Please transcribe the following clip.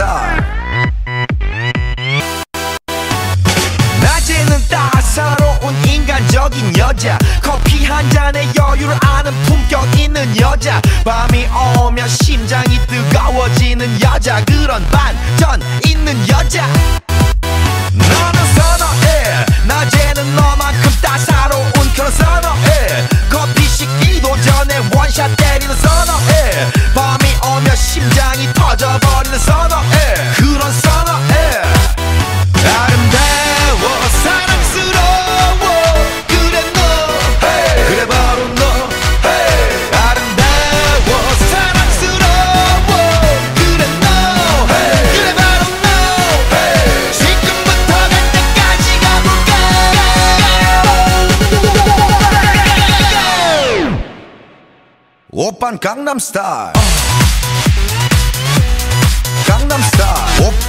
스타일. 낮에는 따사로운 인간적인 여자, 커피 한 잔에 여유를 아는 품격 있는 여자, 밤이 오면 심장이 뜨거워지는 여자, 그런 반전 있는 여자. 너는 선호해, 낮에는 너만큼 따사로운 그런 선호해, 커피 식기도 전에 원샷 때리는 선호해, 밤이 오면 심장이 터져버리는 선호해, 그런 선호해. 아름다워 사랑스러워 그래 너, hey. 그래 바로 너, hey. 아름다워 사랑스러워 그래 너, hey. 그래 바로 너, hey. 지금부터 갈 때까지 가볼까. 오빤 강남스타일, 강남스타일.